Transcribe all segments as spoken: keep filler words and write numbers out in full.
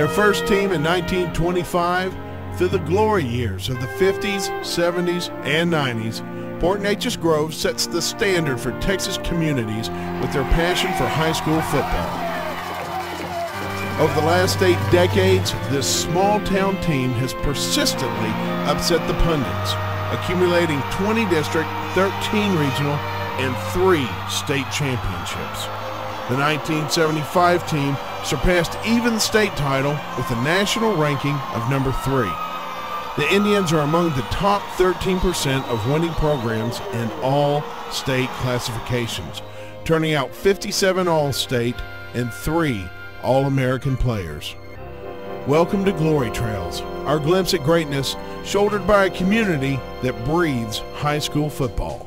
their first team in nineteen twenty-five, through the glory years of the fifties, seventies, and nineties, Port Neches Grove sets the standard for Texas communities with their passion for high school football. Over the last eight decades, this small-town team has persistently upset the pundits, accumulating twenty district, thirteen regional, and three state championships. The nineteen seventy-five team surpassed even the state title with a national ranking of number three. The Indians are among the top thirteen percent of winning programs in all state classifications, turning out fifty-seven All-State and three All-American players. Welcome to Glory Trails, our glimpse at greatness shouldered by a community that breathes high school football.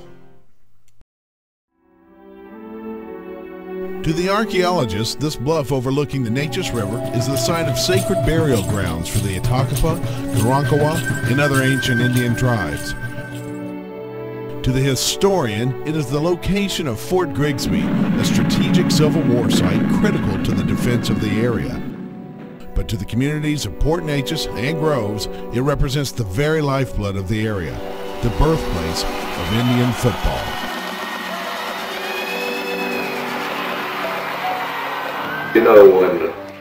To the archaeologists, this bluff overlooking the Neches River is the site of sacred burial grounds for the Attakapas, Karankawa, and other ancient Indian tribes. To the historian, it is the location of Fort Grigsby, a strategic Civil War site critical to the defense of the area. But to the communities of Port Neches and Groves, it represents the very lifeblood of the area, the birthplace of Indian football. You know, when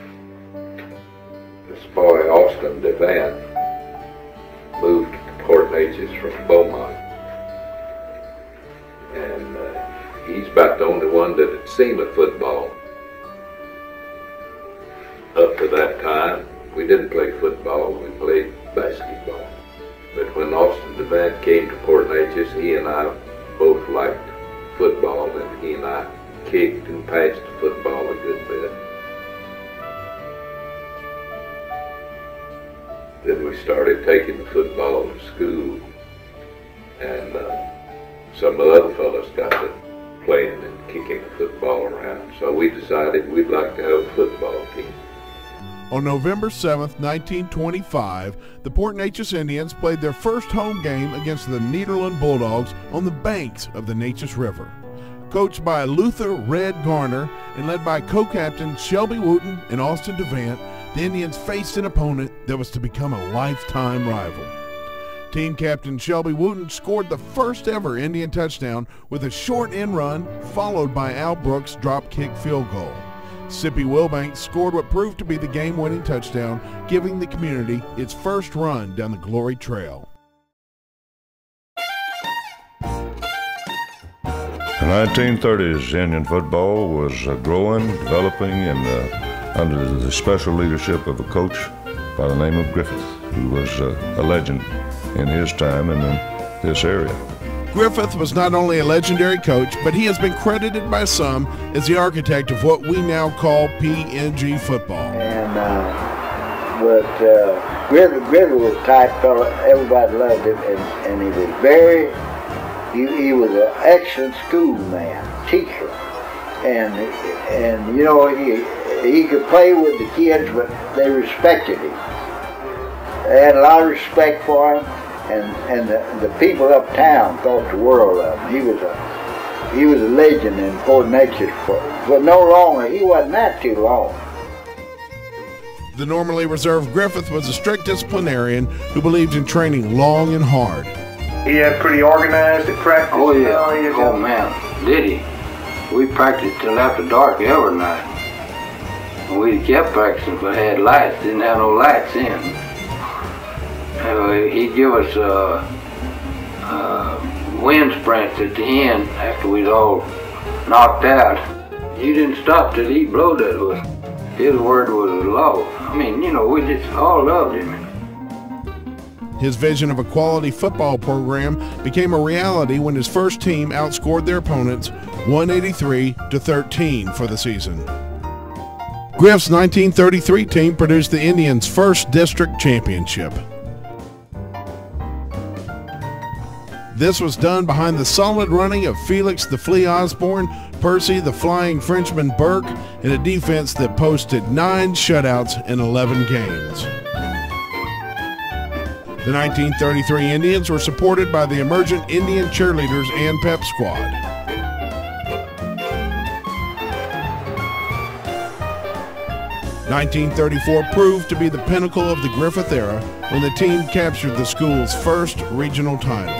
this boy Austin Devant moved to Port Neches from Beaumont, and uh, he's about the only one that had seen a football. Up to that time, we didn't play football, we played basketball. But when Austin Devant came to Port Neches, he and I both liked football, and he and I kicked and passed the football a good bit. Then we started taking the football to school, and uh, some of the other fellas got to playing and kicking the football around. So we decided we'd like to have a football team. On November seventh, nineteen twenty-five, the Port Neches Indians played their first home game against the Nederland Bulldogs on the banks of the Neches River. Coached by Luther Red Garner and led by co-captains Shelby Wooten and Austin Devant, the Indians faced an opponent that was to become a lifetime rival. Team captain Shelby Wooten scored the first ever Indian touchdown with a short end run followed by Al Brooks' drop kick field goal. Sippy Wilbanks scored what proved to be the game-winning touchdown, giving the community its first run down the Glory Trail. The nineteen thirties Indian football was uh, growing, developing, and uh, under the special leadership of a coach by the name of Griffith, who was uh, a legend in his time and in this area. Griffith was not only a legendary coach, but he has been credited by some as the architect of what we now call P N G football. And uh, but uh, Griffith, Griffith was a type fellow. Everybody loved him, and, and he was very. He, he was an excellent schoolman, teacher, and and you know he he could play with the kids, but they respected him. They had a lot of respect for him, and and the, the people uptown thought the world of him. He was a he was a legend in Port Neches for, for no longer. He wasn't that too long. The normally reserved Griffith was a strict disciplinarian who believed in training long and hard. He had pretty organized at practice. Oh yeah. Oh man, did he? We practiced till after dark every night. And we kept practicing, but had lights. Didn't have no lights in. Anyway, he'd give us uh, uh, wind sprints at the end after we'd all knocked out. You didn't stop till he blowed that whistle. His word was law. I mean, you know, we just all loved him. His vision of a quality football program became a reality when his first team outscored their opponents one eighty-three to thirteen for the season. Griff's nineteen thirty-three team produced the Indians' first district championship. This was done behind the solid running of Felix the Flea Osborne, Percy the Flying Frenchman Burke, and a defense that posted nine shutouts in eleven games. The nineteen thirty-three Indians were supported by the emergent Indian cheerleaders and pep squad. nineteen thirty-four proved to be the pinnacle of the Griffith era when the team captured the school's first regional title.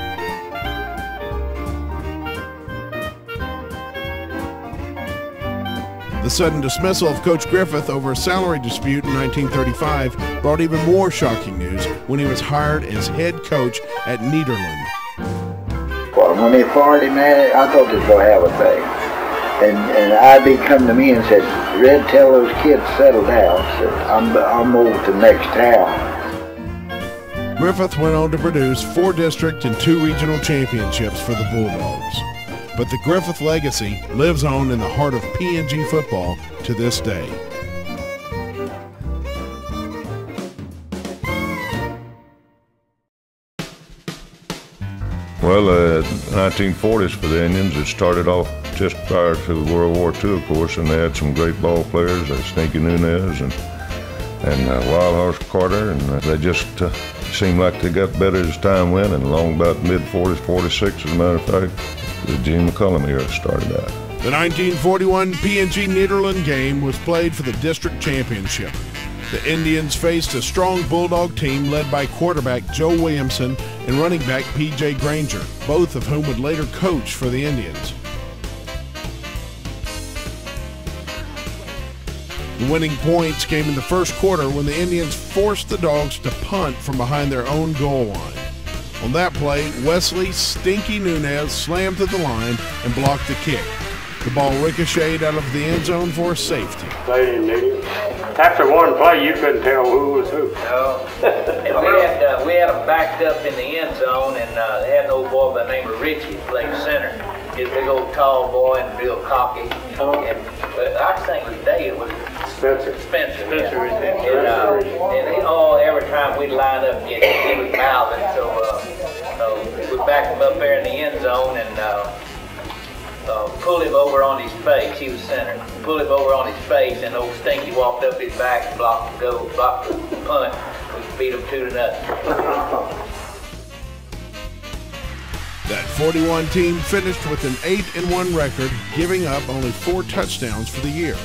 The sudden dismissal of Coach Griffith over a salary dispute in nineteen thirty-five brought even more shocking news when he was hired as head coach at Nederland. Well, when they fired him at it, I thought they was going to have a thing. And, and I B come to me and said, Red, tell those kids settle down. I said, I'm, I'm over to the next town. Griffith went on to produce four district and two regional championships for the Bulldogs. But the Griffith legacy lives on in the heart of P and G football to this day. Well, uh, nineteen forties for the Indians, it started off just prior to World War Two, of course, and they had some great ball players, uh, Stinky Neches and, and uh, Wild Horse Carter, and uh, they just uh, seemed like they got better as time went, and along about mid-forties, forty-six, as a matter of fact, the Gene McCullum era started out. The nineteen forty-one P and G Nederland game was played for the district championship. The Indians faced a strong Bulldog team led by quarterback Joe Williamson and running back P J Granger, both of whom would later coach for the Indians. The winning points came in the first quarter when the Indians forced the Dogs to punt from behind their own goal line. On that play, Wesley Stinky Neches slammed to the line and blocked the kick. The ball ricocheted out of the end zone for a safety. After one play, you couldn't tell who was who. No. And we had uh, we had them backed up in the end zone, and uh, they had an old boy by the name of Richie playing center. He's a big old tall boy and real cocky. And but I think today it was Spencer. Spencer. Spencer. Yeah. And, uh, and he, oh, every time we'd line up, he, he was mouthing. So uh, uh, we backed him up there in the end zone and. Uh, Uh, pulled him over on his face. He was center. Pulled him over on his face, and old Stinky walked up his back and blocked the goal, blocked the punt. We beat him two to nothing. That forty-one team finished with an eight and one record, giving up only four touchdowns for the year.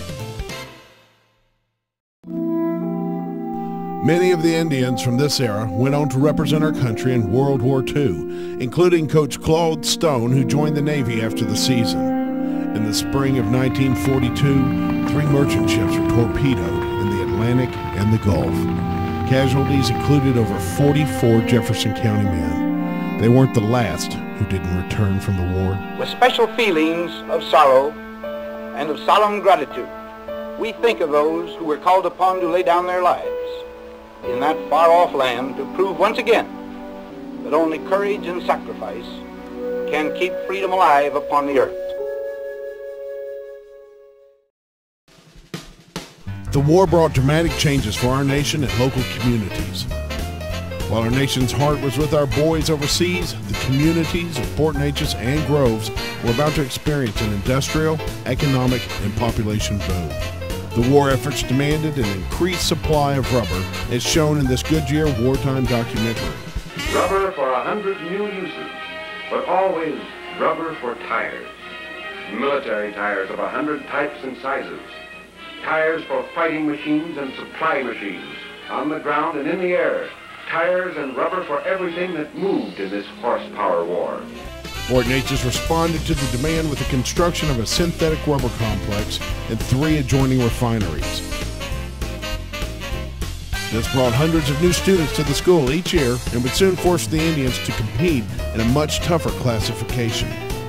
Many of the Indians from this era went on to represent our country in World War Two, including Coach Claude Stone, who joined the Navy after the season. In the spring of nineteen forty-two, three merchant ships were torpedoed in the Atlantic and the Gulf. Casualties included over forty-four Jefferson County men. They weren't the last who didn't return from the war. With special feelings of sorrow and of solemn gratitude, we think of those who were called upon to lay down their lives in that far-off land to prove once again that only courage and sacrifice can keep freedom alive upon the earth. The war brought dramatic changes for our nation and local communities. While our nation's heart was with our boys overseas, the communities of Port Neches and Groves were about to experience an industrial, economic, and population boom. The war efforts demanded an increased supply of rubber, as shown in this Goodyear wartime documentary. Rubber for a hundred new uses, but always rubber for tires. Military tires of a hundred types and sizes. Tires for fighting machines and supply machines, on the ground and in the air. Tires and rubber for everything that moved in this horsepower war. Port Neches responded to the demand with the construction of a synthetic rubber complex and three adjoining refineries. This brought hundreds of new students to the school each year and would soon force the Indians to compete in a much tougher classification.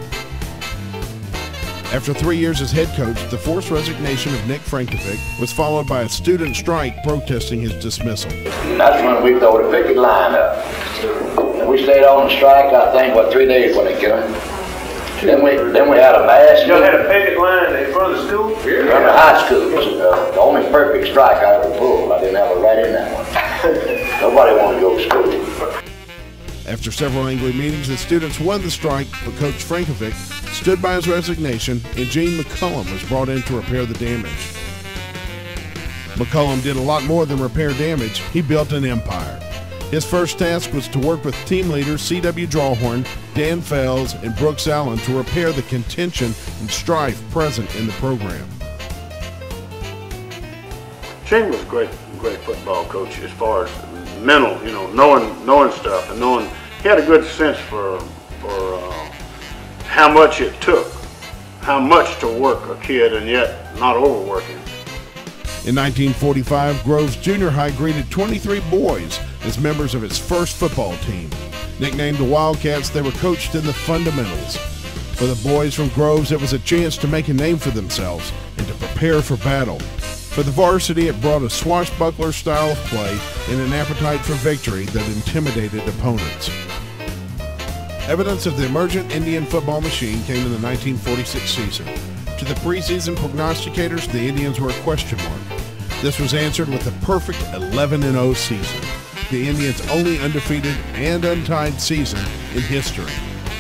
After three years as head coach, the forced resignation of Nick Frankovic was followed by a student strike protesting his dismissal. That's when we throw the picket line up. And we stayed on the strike, I think, what, three days when they came. Then we then we had a mass. Y'all had a picket line in front of the school? In front of high school. It was uh, the only perfect strike I ever pulled. I didn't have a right in that one. Nobody wanted to go to school. After several angry meetings, the students won the strike, but Coach Frankovic stood by his resignation, and Gene McCullum was brought in to repair the damage. McCullum did a lot more than repair damage. He built an empire. His first task was to work with team leaders C W Drawhorn, Dan Fells, and Brooks Allen to repair the contention and strife present in the program. Shane was a great, great football coach as far as mental, you know, knowing, knowing stuff and knowing. He had a good sense for for uh, how much it took, how much to work a kid, and yet not overworking. In nineteen forty-five, Groves Junior High greeted twenty-three boys as members of its first football team. Nicknamed the Wildcats, they were coached in the fundamentals. For the boys from Groves, it was a chance to make a name for themselves and to prepare for battle. For the varsity, it brought a swashbuckler style of play and an appetite for victory that intimidated opponents. Evidence of the emergent Indian football machine came in the nineteen forty-six season. To the preseason prognosticators, the Indians were a question mark. This was answered with a perfect eleven and oh season, the Indians' only undefeated and untied season in history.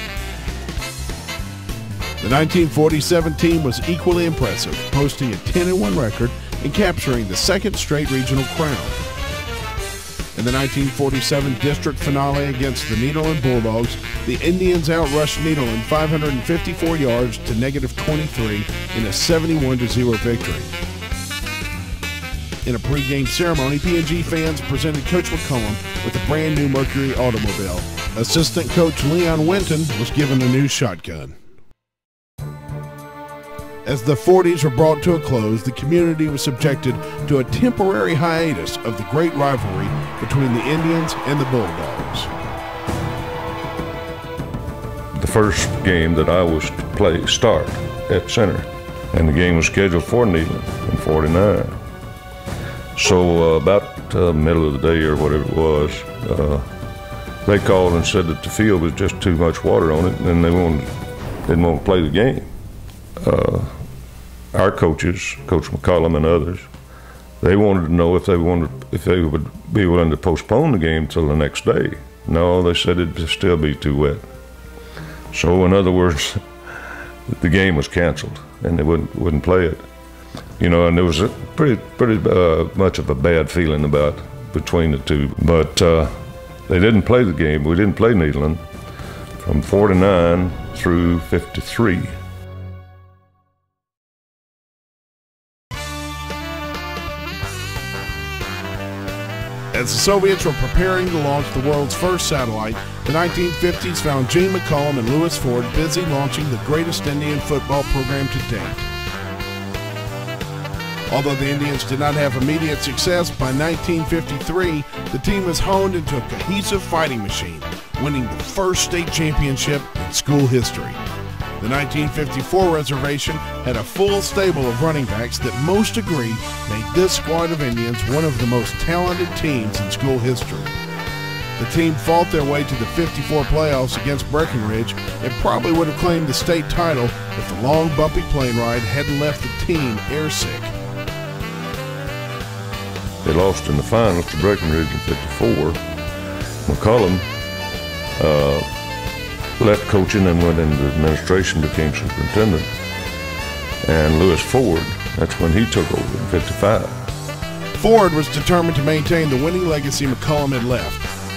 The nineteen forty-seven team was equally impressive, posting a ten and one record and capturing the second straight regional crown. In the nineteen forty-seven district finale against the Nederland Bulldogs, the Indians outrushed Nederland five hundred fifty-four yards to negative twenty-three in a seventy-one to zero victory. In a pregame ceremony, P and G fans presented Coach McCollum with a brand new Mercury automobile. Assistant coach Leon Winton was given a new shotgun. As the forties were brought to a close, the community was subjected to a temporary hiatus of the great rivalry between the Indians and the Bulldogs. The first game that I was to play start at center, and the game was scheduled for Nederland in forty-nine. So uh, about uh, middle of the day or whatever it was, uh, they called and said that the field was just too much water on it, and they wanted, didn't want to play the game. Uh, our coaches, Coach McCollum and others, they wanted to know if they wanted, if they would be willing to postpone the game till the next day. No, they said it'd still be too wet. So in other words, the game was canceled, and they wouldn't wouldn't play it. You know, and there was a pretty pretty uh, much of a bad feeling about between the two. But uh, they didn't play the game. We didn't play Nederland from forty-nine through fifty-three. As the Soviets were preparing to launch the world's first satellite, the nineteen fifties found Gene McCollum and Louis Ford busy launching the greatest Indian football program to date. Although the Indians did not have immediate success, by nineteen fifty-three, the team was honed into a cohesive fighting machine, winning the first state championship in school history. The nineteen fifty-four reservation had a full stable of running backs that most agree made this squad of Indians one of the most talented teams in school history. The team fought their way to the fifty-four playoffs against Breckenridge and probably would have claimed the state title if the long, bumpy plane ride hadn't left the team airsick. They lost in the finals to Breckenridge in fifty-four. McCollum uh, left coaching and went into administration, became superintendent. And Louis Ford, that's when he took over in fifty-five. Ford was determined to maintain the winning legacy McCollum had left.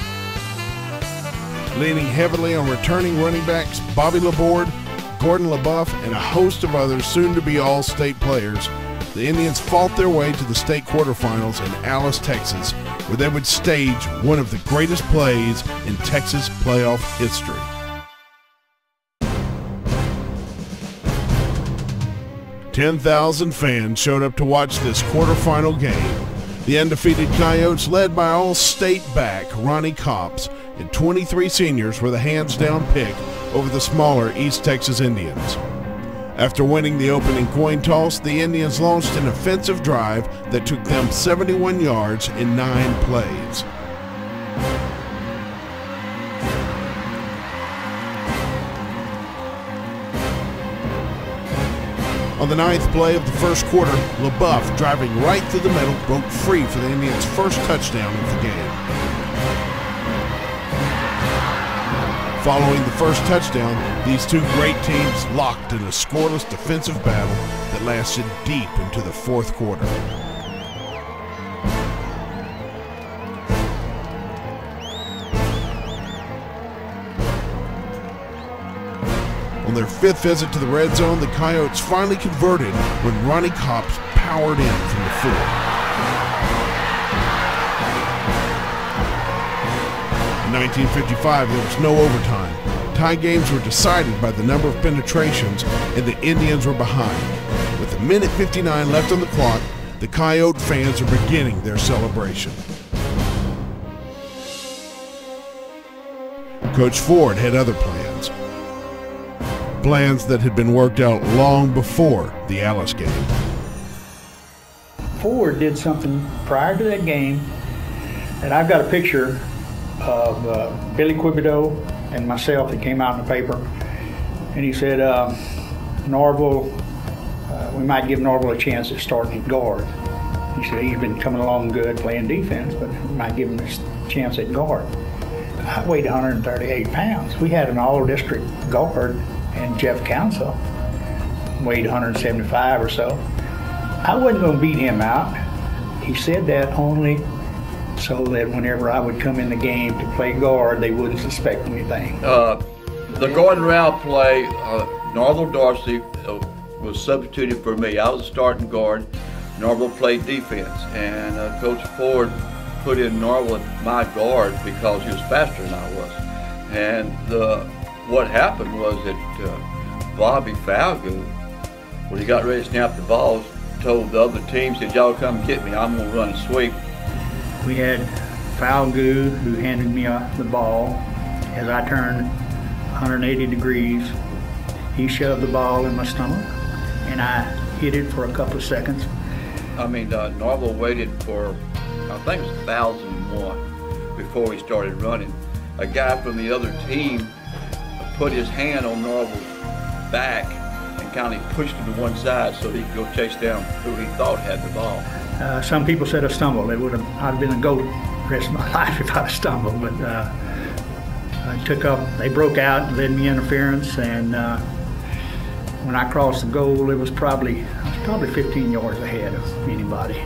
Leaning heavily on returning running backs Bobby Laborde, Gordon LaBeouf, and a host of others soon-to-be all-state players, the Indians fought their way to the state quarterfinals in Alice, Texas, where they would stage one of the greatest plays in Texas playoff history. ten thousand fans showed up to watch this quarterfinal game. The undefeated Coyotes, led by all-state back Ronnie Copps, and twenty-three seniors, were the hands-down pick over the smaller East Texas Indians. After winning the opening coin toss, the Indians launched an offensive drive that took them seventy-one yards in nine plays. On the ninth play of the first quarter, LaBeouf, driving right through the middle, broke free for the Indians' first touchdown of the game. Following the first touchdown, these two great teams locked in a scoreless defensive battle that lasted deep into the fourth quarter. On their fifth visit to the red zone, the Coyotes finally converted when Ronnie Copps powered in from the four. nineteen fifty-five, there was no overtime. Tie games were decided by the number of penetrations, and the Indians were behind. With a minute fifty-nine left on the clock, the Coyote fans are beginning their celebration. Coach Ford had other plans. Plans that had been worked out long before the Alice game. Ford did something prior to that game, and I've got a picture of uh, Billy Quibido and myself that came out in the paper, and he said, uh, Norville, uh, we might give Norville a chance at starting at guard. He said he's been coming along good playing defense, but we might give him a chance at guard. I weighed one hundred thirty-eight pounds. We had an all-district guard, and Jeff Council weighed one hundred seventy-five or so. I wasn't going to beat him out. He said that only so that whenever I would come in the game to play guard, they wouldn't suspect anything. Uh, the guard and route play, uh, Norville Dorsey uh, was substituted for me. I was a starting guard. Norville played defense, and uh, Coach Ford put in Norville at my guard because he was faster than I was. And the, what happened was that uh, Bobby Falgood, when he got ready to snap the ball, told the other team, said, y'all come get me, I'm going to run a sweep. We had Falgood, who handed me uh, the ball. As I turned one hundred eighty degrees, he shoved the ball in my stomach, and I hit it for a couple of seconds. I mean, uh, Norville waited for, I think it was one thousand one before he started running. A guy from the other team put his hand on Norville's back and kind of pushed him to one side so he could go chase down who he thought had the ball. Uh, some people said I stumbled. It would have, I'd have been a goat the rest of my life if I'd have stumbled, but uh, I took up, they broke out and led me interference, and uh, when I crossed the goal, it was probably, I was probably fifteen yards ahead of anybody.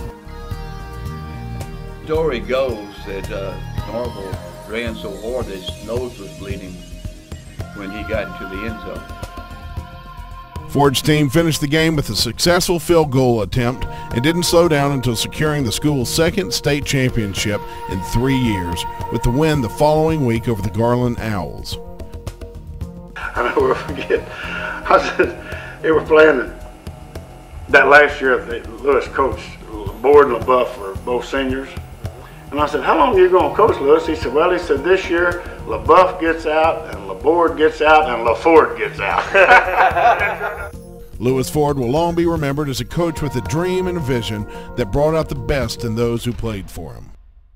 Story goes that uh, Norville ran so hard that his nose was bleeding when he got into the end zone. Ford's team finished the game with a successful field goal attempt and didn't slow down until securing the school's second state championship in three years, with the win the following week over the Garland Owls. I never forget, I said, they were playing that last year, the Lewis coach, Board and LaBeouf were both seniors. And I said, how long are you going to coach, Lewis? He said, well, he said, this year, LaBeouf gets out, and LaBorde gets out, and LaFord gets out. Lewis Ford will long be remembered as a coach with a dream and a vision that brought out the best in those who played for him.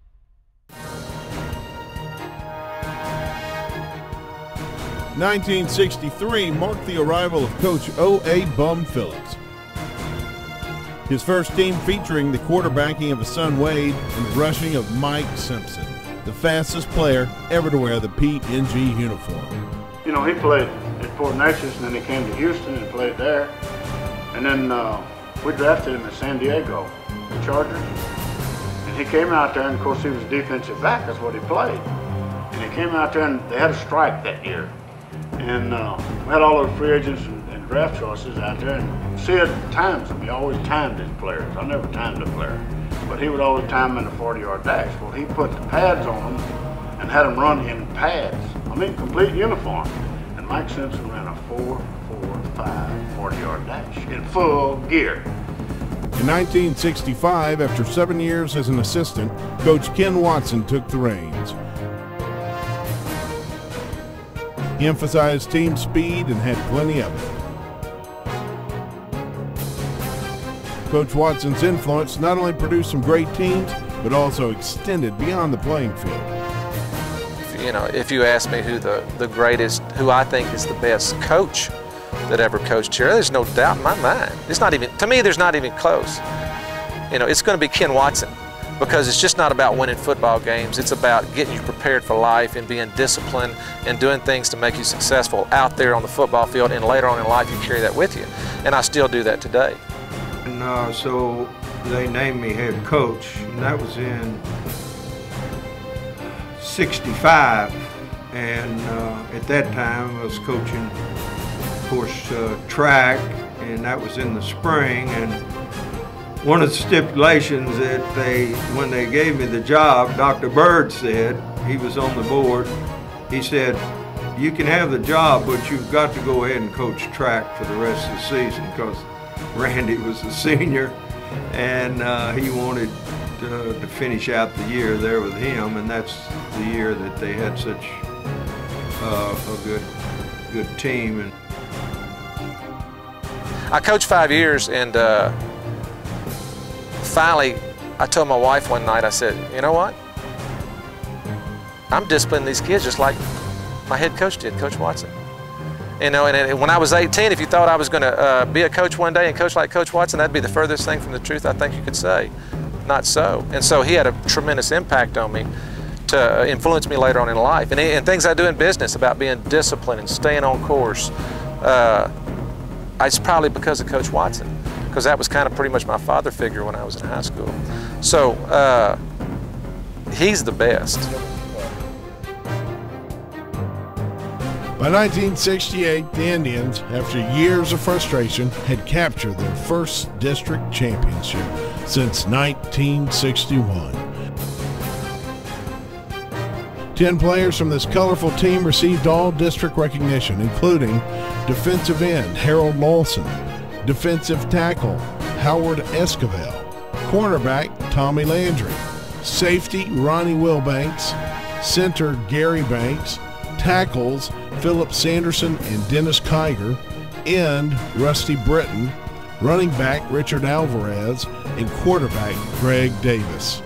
nineteen sixty-three marked the arrival of Coach O A Bum Phillips. His first team featuring the quarterbacking of his son Wade and the rushing of Mike Simpson, the fastest player ever to wear the P N G uniform. You know, he played at Fort Neches, and then he came to Houston and played there. And then uh, we drafted him at San Diego, the Chargers. And he came out there, and of course he was defensive back, that's what he played. And he came out there, and they had a strike that year. And uh, we had all those free agents and, and draft choices out there, and Sid times them. He always timed his players. I never timed a player, but he would always time them in a forty-yard dash. Well, he put the pads on them and had them run in pads. I mean, complete uniform. And Mike Simpson ran a four four five forty-yard dash in full gear. In nineteen sixty-five, after seven years as an assistant, Coach Ken Watson took the reins. He emphasized team speed and had plenty of it. Coach Watson's influence not only produced some great teams, but also extended beyond the playing field. You know, if you ask me who the, the greatest, who I think is the best coach that ever coached here, there's no doubt in my mind. It's not even, to me, there's not even close. You know, it's going to be Ken Watson, because it's just not about winning football games. It's about getting you prepared for life and being disciplined and doing things to make you successful out there on the football field, and later on in life you carry that with you. And I still do that today. And uh, so they named me head coach, and that was in sixty-five. And uh, at that time I was coaching, of course, uh, track, and that was in the spring. And one of the stipulations that they, when they gave me the job, Doctor Bird said, he was on the board. He said, "You can have the job, but you've got to go ahead and coach track for the rest of the season," because Randy was a senior, and uh, he wanted to, to finish out the year there with him, and that's the year that they had such uh, a good, good team. And I coached five years, and uh, finally, I told my wife one night, I said, "You know what? I'm disciplining these kids just like my head coach did, Coach Watson." You know, and, and when I was eighteen, if you thought I was going to uh, be a coach one day and coach like Coach Watson, that'd be the furthest thing from the truth I think you could say. Not so. And so he had a tremendous impact on me to influence me later on in life. And, and things I do in business about being disciplined and staying on course, uh, it's probably because of Coach Watson, because that was kind of pretty much my father figure when I was in high school. So uh, he's the best. By nineteen sixty-eight, the Indians, after years of frustration, had captured their first district championship since nineteen sixty-one. Ten players from this colorful team received all district recognition, including defensive end Harold Lawson, defensive tackle Howard Esquivel, cornerback Tommy Landry, safety Ronnie Wilbanks, center Gary Banks, tackles Philip Sanderson and Dennis Kiger, end Rusty Britton, running back Richard Alvarez, and quarterback Greg Davis.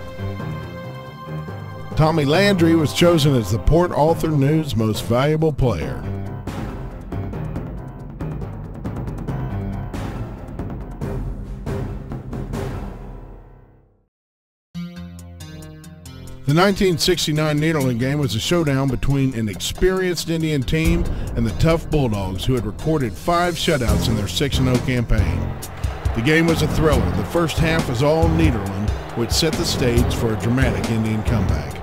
Tommy Landry was chosen as the Port Arthur News Most Valuable Player. The nineteen sixty-nine Needleton game was a showdown between an experienced Indian team and the tough Bulldogs, who had recorded five shutouts in their six and oh campaign. The game was a thriller. The first half was all Needleton, which set the stage for a dramatic Indian comeback.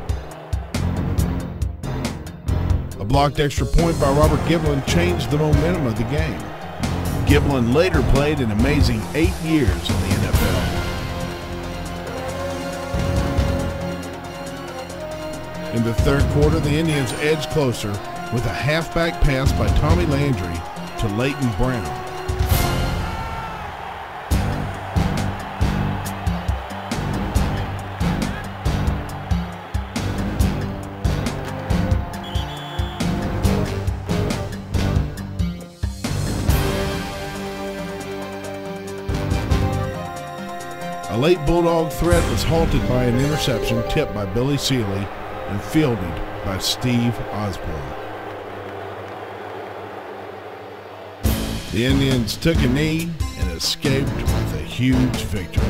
A blocked extra point by Robert Giblin changed the momentum of the game. Giblin later played an amazing eight years in the N F L. In the third quarter, the Indians edged closer with a halfback pass by Tommy Landry to Leighton Brown. A late Bulldog threat was halted by an interception tipped by Billy Seeley and fielded by Steve Osborne. The Indians took a knee and escaped with a huge victory.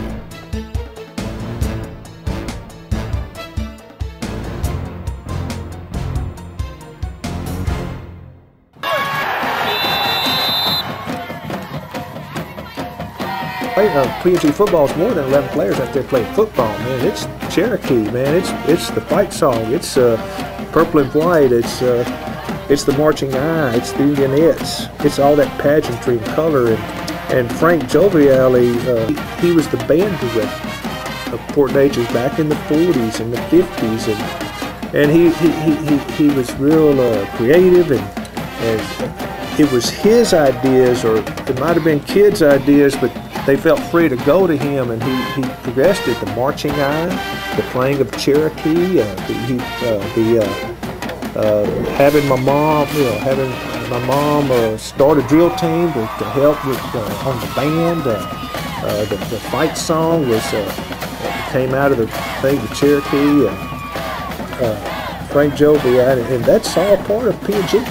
Uh, P and G football is more than eleven players out there playing football, man. It's Cherokee, man. It's it's the fight song. It's uh, purple and white. It's uh, it's the marching eye. It's the Indianettes. It's all that pageantry and color. And and Frank Joviale, uh, he, he was the band director of Port Neches back in the forties and the fifties, and and he he he he, he was real uh, creative, and and it was his ideas, or it might have been kids' ideas, but they felt free to go to him, and he, he progressed it. The marching eye, the playing of Cherokee, uh, the, he, uh, the uh, uh, having my mom, you know, having my mom uh, start a drill team to, to help with uh, on the band. Uh, uh, the, the fight song was uh, came out of the thing, the Cherokee, and uh, Frank Joby, and, and that's all part of P and G.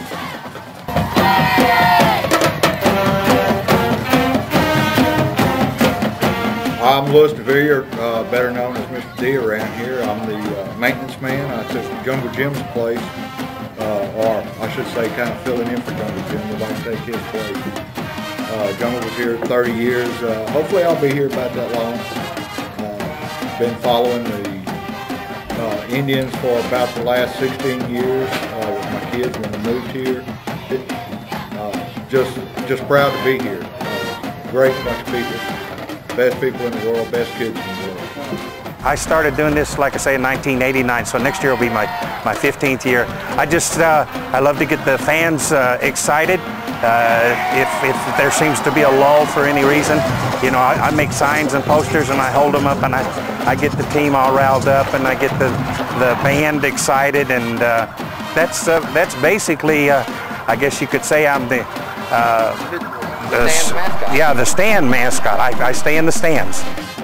I'm Louis DeVillier, uh, better known as Mister D around here. I'm the uh, maintenance man. I took Jungle Jim's place, uh, or I should say kind of filling in for Jungle Jim. Nobody take his place. Uh, Jungle was here thirty years. Uh, hopefully I'll be here about that long. Uh, been following the uh, Indians for about the last sixteen years uh, with my kids when they moved here. It, uh, just, just proud to be here. Uh, great bunch of people. Best people in the world, best kids in the world. I started doing this, like I say, in nineteen eighty-nine, so next year will be my, my fifteenth year. I just, uh, I love to get the fans uh, excited. Uh, if, if there seems to be a lull for any reason, you know, I, I make signs and posters and I hold them up and I, I get the team all riled up and I get the, the band excited, and uh, that's, uh, that's basically, uh, I guess you could say I'm the, uh, the stand mascot. Yeah, the stand mascot. I, I stay in the stands.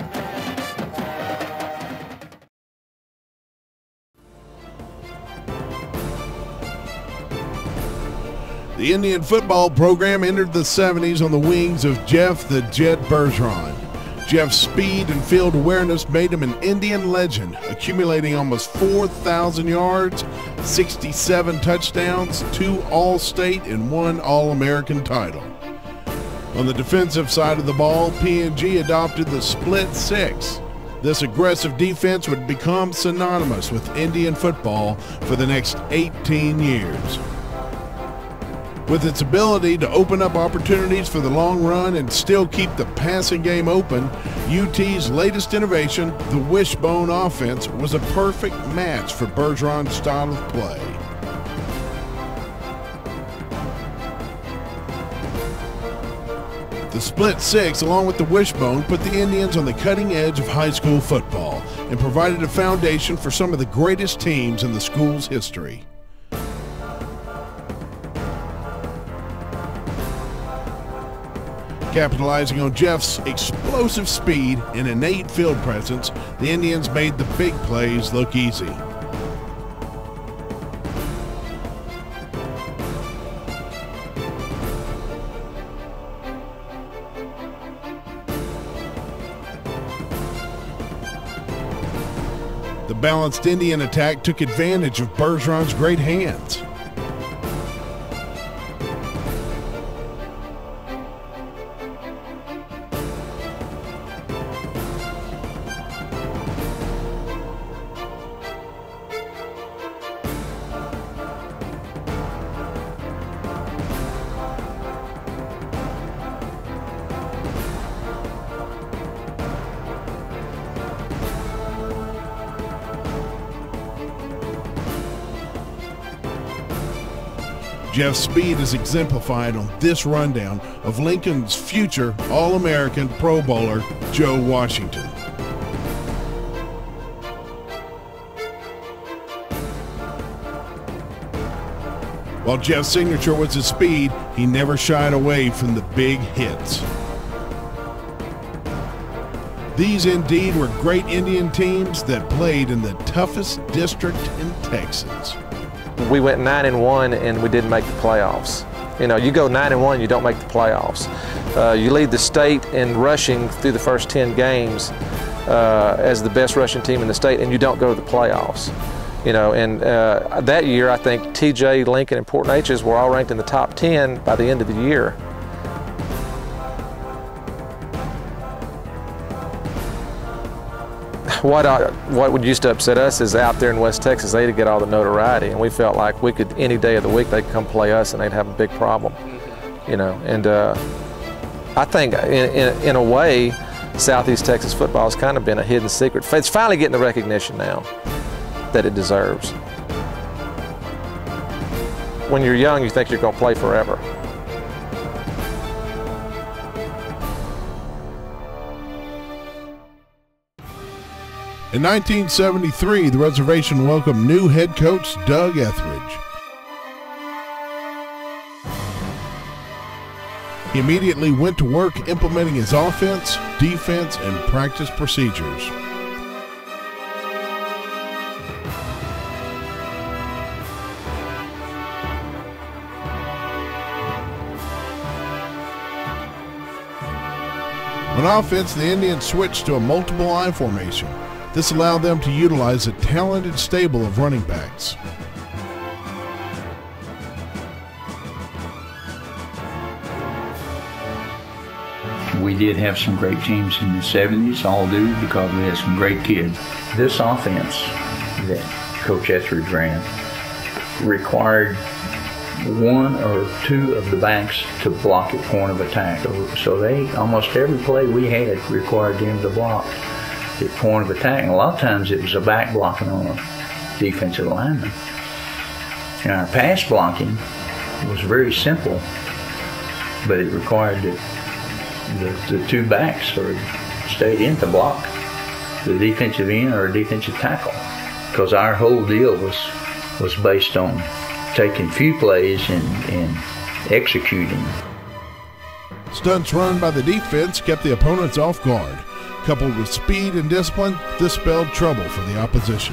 The Indian football program entered the seventies on the wings of Jeff the Jet Bergeron. Jeff's speed and field awareness made him an Indian legend, accumulating almost four thousand yards, sixty-seven touchdowns, two All-State, and one All-American title. On the defensive side of the ball, P and G adopted the split six. This aggressive defense would become synonymous with Indian football for the next eighteen years. With its ability to open up opportunities for the long run and still keep the passing game open, U T's latest innovation, the wishbone offense, was a perfect match for Bergeron's style of play. The split six, along with the wishbone, put the Indians on the cutting edge of high school football and provided a foundation for some of the greatest teams in the school's history. Capitalizing on Jeff's explosive speed and innate field presence, the Indians made the big plays look easy. The balanced Indian attack took advantage of Bergeron's great hands. Jeff's speed is exemplified on this rundown of Lincoln's future All-American Pro Bowler, Joe Washington. While Jeff's signature was his speed, he never shied away from the big hits. These indeed were great Indian teams that played in the toughest district in Texas. We went nine and one and we didn't make the playoffs. You know, you go nine and one, you don't make the playoffs. Uh, you lead the state in rushing through the first ten games uh, as the best rushing team in the state, and you don't go to the playoffs. You know, and uh, that year I think T J, Lincoln, and Port Neches were all ranked in the top ten by the end of the year. What, I, what used to upset us is out there in West Texas, they'd get all the notoriety, and we felt like we could, any day of the week, they'd come play us and they'd have a big problem, you know. And uh, I think in, in, in a way, Southeast Texas football has kind of been a hidden secret. It's finally getting the recognition now that it deserves. When you're young, you think you're going to play forever. In nineteen seventy-three, the reservation welcomed new head coach Doug Etheridge. He immediately went to work implementing his offense, defense, and practice procedures. On offense, the Indians switched to a multiple line formation. This allowed them to utilize a talented stable of running backs. We did have some great teams in the seventies, all do because we had some great kids. This offense that Coach Etheridge ran required one or two of the backs to block at point of attack. So they, almost every play we had required them to block. at point of attack. And a lot of times it was a back blocking on a defensive lineman. And our pass blocking was very simple, but it required that the, the two backs sort of stayed in to block the defensive end or defensive tackle, because our whole deal was was based on taking few plays and, and executing. Stunts run by the defense kept the opponents off guard. Coupled with speed and discipline, this spelled trouble for the opposition.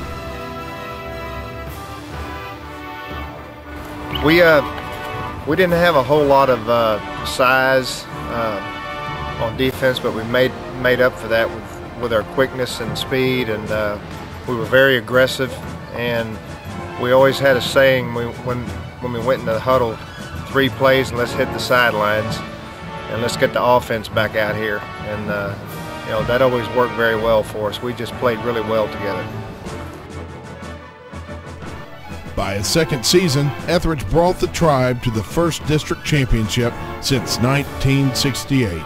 We uh, we didn't have a whole lot of uh, size uh, on defense, but we made made up for that with with our quickness and speed, and uh, we were very aggressive. And we always had a saying we, when when we went into the huddle: three plays and let's hit the sidelines, and let's get the offense back out here. And uh, you know, that always worked very well for us. We just played really well together. By his second season, Etheridge brought the Tribe to the first district championship since nineteen sixty-eight.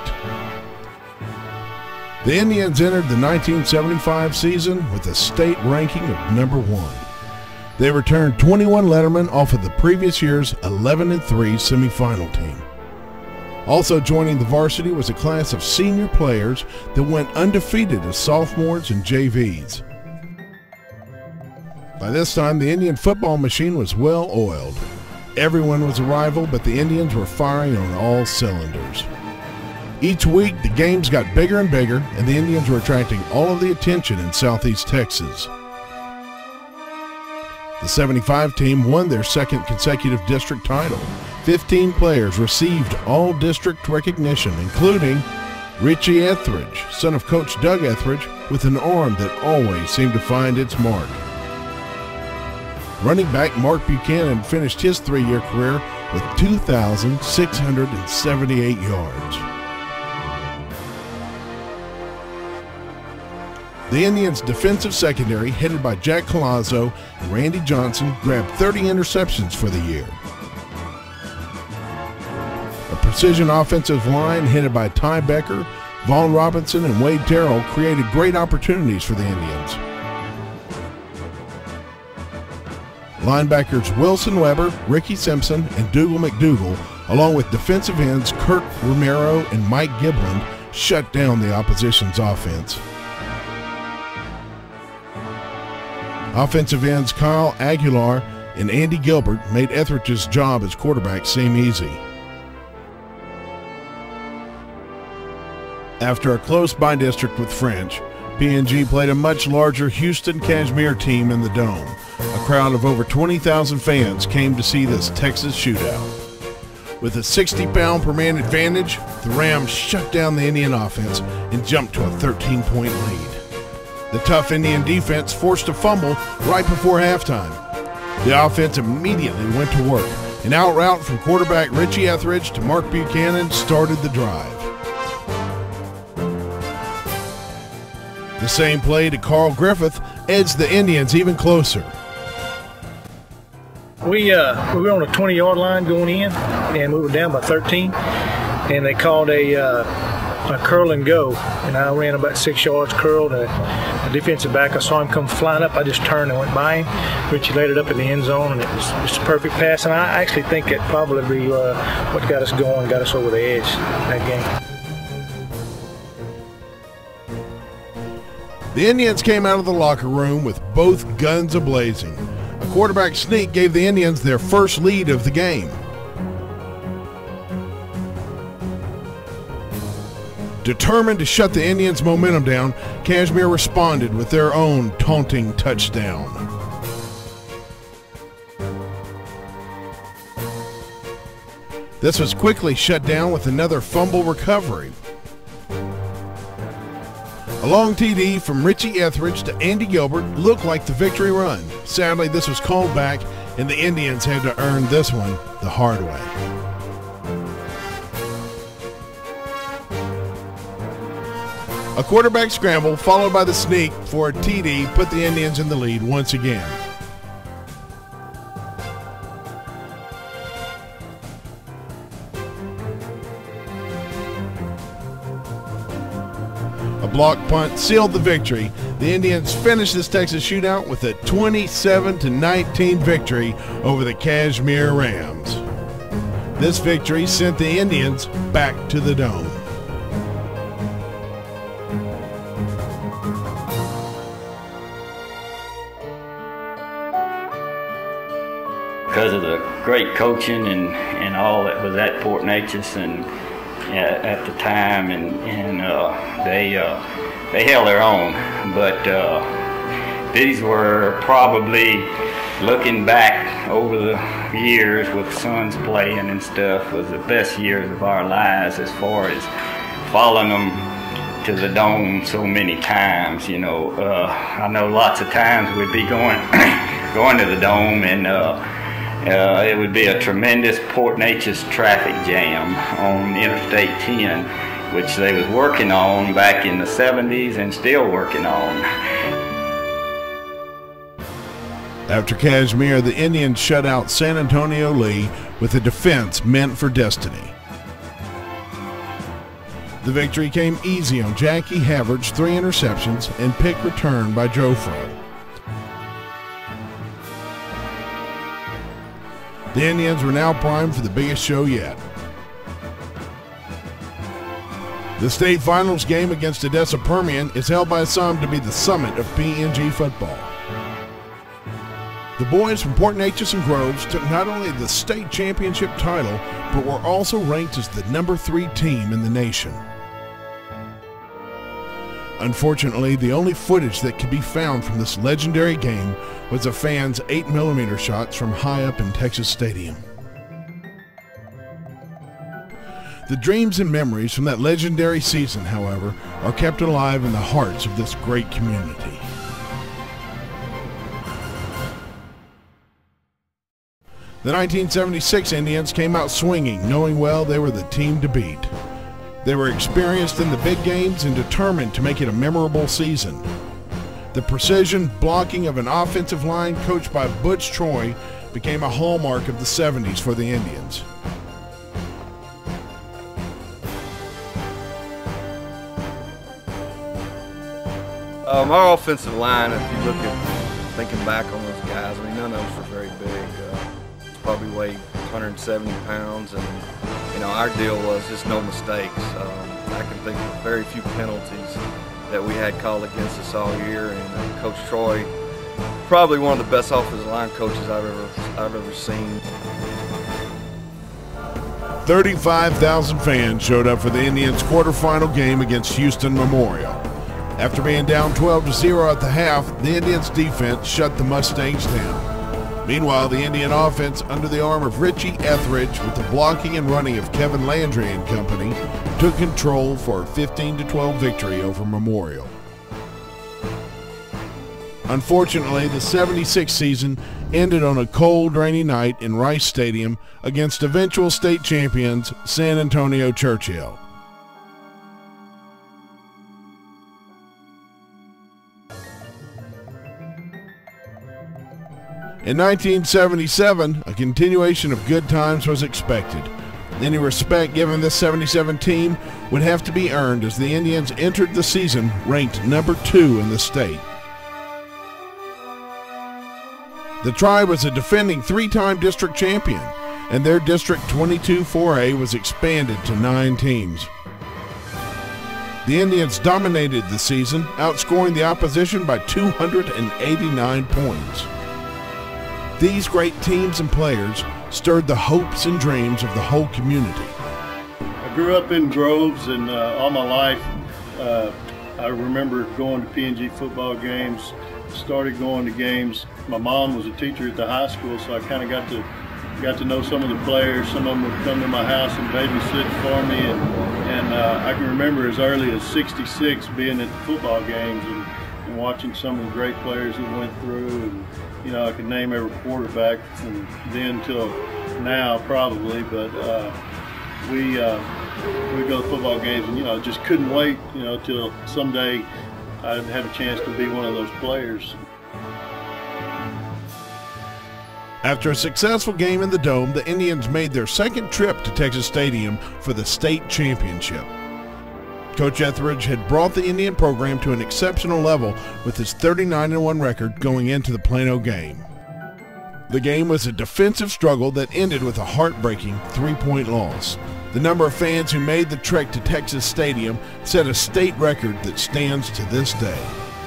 The Indians entered the nineteen seventy-five season with a state ranking of number one. They returned twenty-one lettermen off of the previous year's eleven and three semifinal team. Also joining the varsity was a class of senior players that went undefeated as sophomores and J Vs. By this time, the Indian football machine was well oiled. Everyone was a rival, but the Indians were firing on all cylinders. Each week, the games got bigger and bigger, and the Indians were attracting all of the attention in Southeast Texas. The seventy-five team won their second consecutive district title. fifteen players received all-district recognition, including Richie Etheridge, son of Coach Doug Etheridge, with an arm that always seemed to find its mark. Running back Mark Buchanan finished his three-year career with two thousand six hundred seventy-eight yards. The Indians' defensive secondary, headed by Jack Colazzo and Randy Johnson, grabbed thirty interceptions for the year. A precision offensive line headed by Ty Becker, Vaughn Robinson, and Wade Terrell created great opportunities for the Indians. Linebackers Wilson Weber, Ricky Simpson, and Dougal McDougal, along with defensive ends Kurt Romero and Mike Gibland, shut down the opposition's offense. Offensive ends Kyle Aguilar and Andy Gilbert made Etheridge's job as quarterback seem easy. After a close by-district with French, P and G played a much larger Houston Cashmere team in the Dome. A crowd of over twenty thousand fans came to see this Texas shootout. With a sixty pound per man advantage, the Rams shut down the Indian offense and jumped to a thirteen point lead. The tough Indian defense forced a fumble right before halftime. The offense immediately went to work. An out route from quarterback Richie Etheridge to Mark Buchanan started the drive. The same play to Carl Griffith edged the Indians even closer. We uh, we were on a twenty yard line going in, and we were down by thirteen, and they called a, uh, a curl and go, and I ran about six yards, curled, and the defensive back, I saw him come flying up, I just turned and went by him. Richie laid it up in the end zone, and it was just a perfect pass, and I actually think it probably uh, what got us going, got us over the edge that game. The Indians came out of the locker room with both guns ablazing. A quarterback sneak gave the Indians their first lead of the game. Determined to shut the Indians' momentum down, Cashmere responded with their own taunting touchdown. This was quickly shut down with another fumble recovery. A long T D from Richie Etheridge to Andy Gilbert looked like the victory run. Sadly, this was called back, and the Indians had to earn this one the hard way. A quarterback scramble followed by the sneak for a T D put the Indians in the lead once again. A block punt sealed the victory. The Indians finished this Texas shootout with a twenty-seven to nineteen victory over the Kashmir Rams. This victory sent the Indians back to the Dome. Because of the great coaching and, and all that was at Port Neches and uh, at the time, and, and uh, they uh, they held their own. But uh, these were probably, looking back over the years with sons playing and stuff, was the best years of our lives as far as following them to the Dome so many times. You know, uh, I know lots of times we'd be going going to the Dome, and uh, Uh, it would be a tremendous Port Neches traffic jam on Interstate ten, which they was working on back in the seventies and still working on. After Kashmir, the Indians shut out San Antonio Lee with a defense meant for destiny. The victory came easy on Jackie Havard's three interceptions and pick return by Joe Fro. The Indians were now primed for the biggest show yet. The state finals game against Odessa Permian is held by some to be the summit of P N G football. The boys from Port Neches and Groves took not only the state championship title, but were also ranked as the number three team in the nation. Unfortunately, the only footage that could be found from this legendary game was a fan's eight millimeter shots from high up in Texas Stadium. The dreams and memories from that legendary season, however, are kept alive in the hearts of this great community. The nineteen seventy-six Indians came out swinging, knowing well they were the team to beat. They were experienced in the big games and determined to make it a memorable season. The precision blocking of an offensive line coached by Butch Troy became a hallmark of the seventies for the Indians. Um, our offensive line, if you look at thinking back on those guys, I mean, none of us were very big. Uh, probably weighed one hundred seventy pounds, and you know, our deal was just no mistakes. Um, I can think of very few penalties that we had called against us all year, and uh, Coach Troy, probably one of the best offensive line coaches I've ever I've ever seen. thirty-five thousand fans showed up for the Indians' quarterfinal game against Houston Memorial. After being down twelve to zero at the half, the Indians' defense shut the Mustangs down. Meanwhile, the Indian offense, under the arm of Richie Etheridge with the blocking and running of Kevin Landry and company, took control for a fifteen to twelve victory over Memorial. Unfortunately, the seventy-six season ended on a cold, rainy night in Rice Stadium against eventual state champions San Antonio Churchill. In nineteen seventy-seven, a continuation of good times was expected. Any respect given this seventy-seven team would have to be earned, as the Indians entered the season ranked number two in the state. The Tribe was a defending three-time district champion, and their District twenty-two four A was expanded to nine teams. The Indians dominated the season, outscoring the opposition by two hundred eighty-nine points. These great teams and players stirred the hopes and dreams of the whole community. I grew up in Groves, and uh, all my life uh, I remember going to P N G football games, started going to games. My mom was a teacher at the high school, so I kind of got to got to know some of the players. Some of them would come to my house and babysit for me, and, and uh, I can remember as early as sixty-six being at the football games and, and watching some of the great players that went through. And, you know, I could name every quarterback from then till now probably, but uh, we uh, we go to football games, and you know, just couldn't wait, you know, till someday I'd have a chance to be one of those players. After a successful game in the Dome, the Indians made their second trip to Texas Stadium for the state championship. Coach Etheridge had brought the Indian program to an exceptional level with his thirty-nine and one record going into the Plano game. The game was a defensive struggle that ended with a heartbreaking three-point loss. The number of fans who made the trek to Texas Stadium set a state record that stands to this day.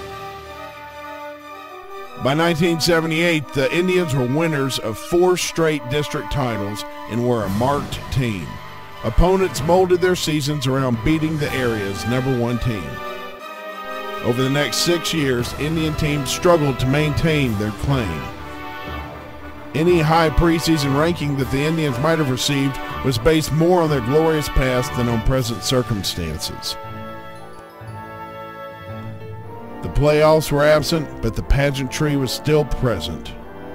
By nineteen seventy-eight, the Indians were winners of four straight district titles and were a marked team. Opponents molded their seasons around beating the area's number one team. Over the next six years, Indian teams struggled to maintain their claim. Any high preseason ranking that the Indians might have received was based more on their glorious past than on present circumstances. The playoffs were absent, but the pageantry was still present.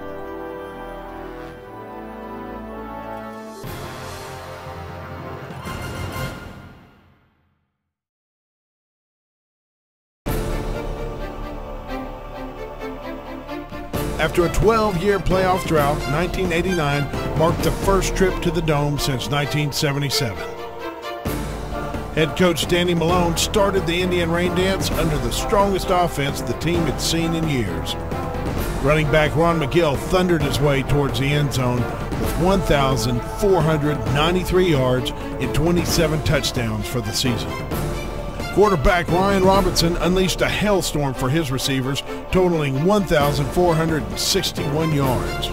After a twelve-year playoff drought, nineteen eighty-nine marked the first trip to the Dome since nineteen seventy-seven. Head coach Danny Malone started the Indian Rain Dance under the strongest offense the team had seen in years. Running back Ron McGill thundered his way towards the end zone with one thousand four hundred ninety-three yards and twenty-seven touchdowns for the season. Quarterback Ryan Robinson unleashed a hailstorm for his receivers, totaling one thousand four hundred sixty-one yards.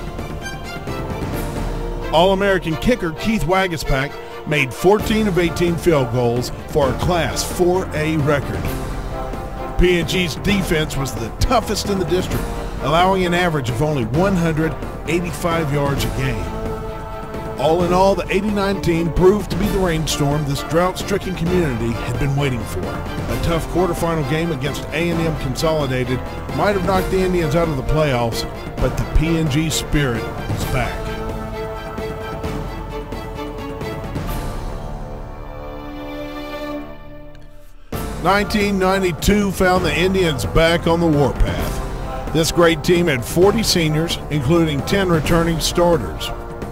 All-American kicker Keith Wagaspack made fourteen of eighteen field goals for a Class four A record. P and G's defense was the toughest in the district, allowing an average of only one hundred eighty-five yards a game. All in all, the eighty-nine team proved to be the rainstorm this drought-stricken community had been waiting for. A tough quarterfinal game against A and M Consolidated might have knocked the Indians out of the playoffs, but the P and G spirit was back. nineteen ninety-two found the Indians back on the warpath. This great team had forty seniors, including ten returning starters.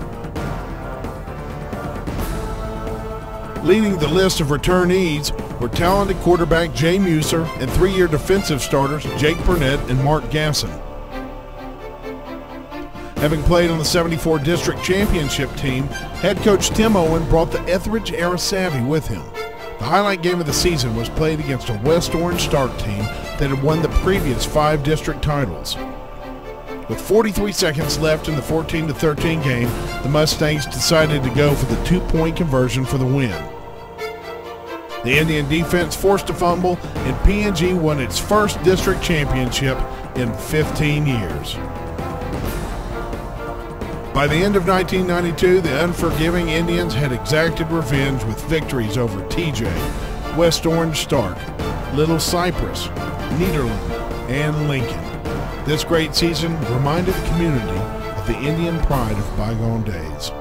Leading the list of returnees were talented quarterback Jay Muser and three-year defensive starters Jake Burnett and Mark Gasson. Having played on the seventy-four District Championship team, head coach Tim Owen brought the Etheridge-era savvy with him. The highlight game of the season was played against a West Orange Stark team that had won the previous five district titles. With forty-three seconds left in the fourteen to thirteen game, the Mustangs decided to go for the two-point conversion for the win. The Indian defense forced a fumble, and P and G won its first district championship in fifteen years. By the end of nineteen ninety-two, the unforgiving Indians had exacted revenge with victories over T J, West Orange Stark, Little Cypress, Nederland, and Lincoln. This great season reminded the community of the Indian pride of bygone days.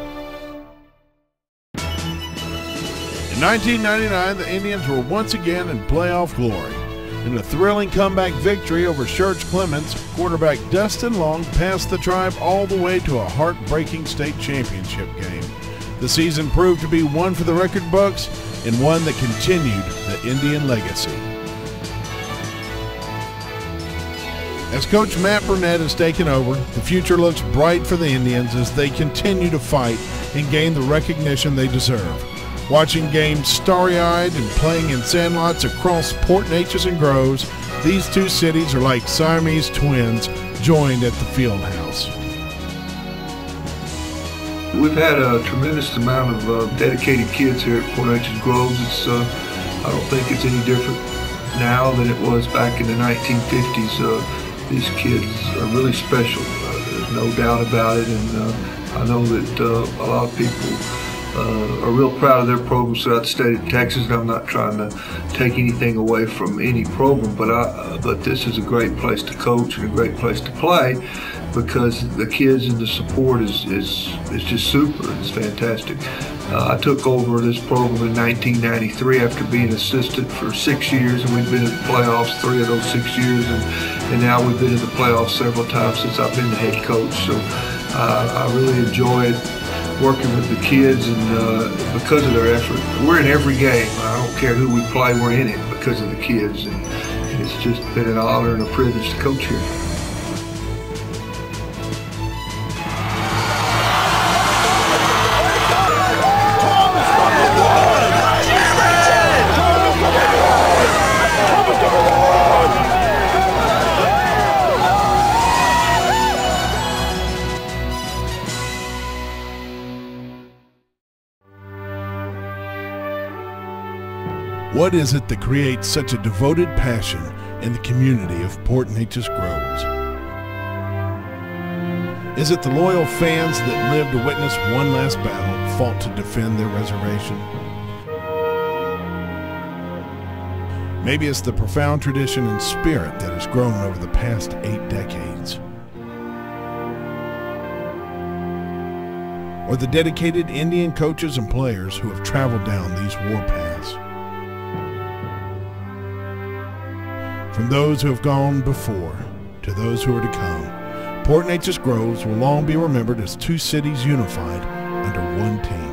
In nineteen ninety-nine, the Indians were once again in playoff glory. In a thrilling comeback victory over Church Clements, quarterback Dustin Long passed the tribe all the way to a heartbreaking state championship game. The season proved to be one for the record books and one that continued the Indian legacy. As Coach Matt Burnett has taken over, the future looks bright for the Indians as they continue to fight and gain the recognition they deserve. Watching games starry-eyed and playing in sandlots across Port Neches and Groves, these two cities are like Siamese twins joined at the field house. We've had a tremendous amount of uh, dedicated kids here at Port Neches Groves. It's, uh, I don't think it's any different now than it was back in the nineteen fifties. Uh, these kids are really special. Uh, there's no doubt about it, and uh, I know that uh, a lot of people Uh, are real proud of their programs throughout the state of Texas, and I'm not trying to take anything away from any program, but I, uh, but this is a great place to coach and a great place to play because the kids and the support is is, is just super. It's fantastic. Uh, I took over this program in nineteen ninety-three after being assistant for six years, and we've been in the playoffs three of those six years, and, and now we've been in the playoffs several times since I've been the head coach. So uh, I really enjoyed working with the kids, and uh, because of their effort, we're in every game. I don't care who we play, we're in it because of the kids. And it's just been an honor and a privilege to coach here. What is it that creates such a devoted passion in the community of Port Neches Groves? Is it the loyal fans that live to witness one last battle fought to defend their reservation? Maybe it's the profound tradition and spirit that has grown over the past eight decades. Or the dedicated Indian coaches and players who have traveled down these war paths. From those who have gone before to those who are to come, Port Neches Groves will long be remembered as two cities unified under one team.